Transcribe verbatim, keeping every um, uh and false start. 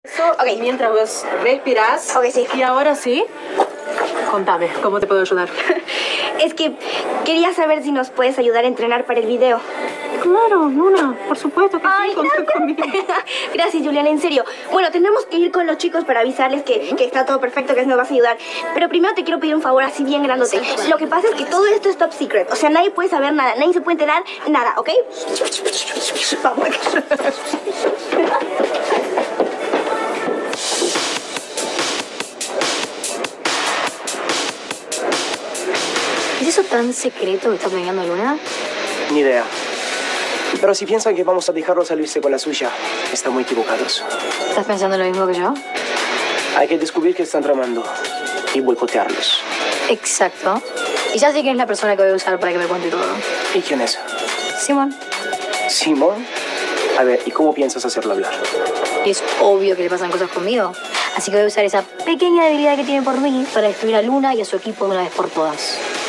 Eso, Ok. mientras vos respirás. Ok, sí. Y ahora sí, contame, ¿cómo te puedo ayudar? Es que quería saber si nos puedes ayudar a entrenar para el video. Claro, Luna, por supuesto que Ay, sí, contá gracias. conmigo. Gracias, Juliana, en serio. Bueno, tenemos que ir con los chicos para avisarles que, que está todo perfecto, que nos vas a ayudar. Pero primero te quiero pedir un favor así bien grandote. Lo que pasa es que todo esto es top secret. O sea, nadie puede saber nada, nadie se puede enterar nada, ¿ok? Vamos. ¿Es eso tan secreto que está planeando Luna? Ni idea. Pero si piensan que vamos a dejarlo salirse con la suya, están muy equivocados. ¿Estás pensando lo mismo que yo? Hay que descubrir qué están tramando y boicotearlos. Exacto. Y ya sé quién es la persona que voy a usar para que me cuente todo. ¿Y quién es? Simón. ¿Simón? A ver, ¿y cómo piensas hacerlo hablar? Y es obvio que le pasan cosas conmigo. Así que voy a usar esa pequeña debilidad que tiene por mí para destruir a Luna y a su equipo de una vez por todas.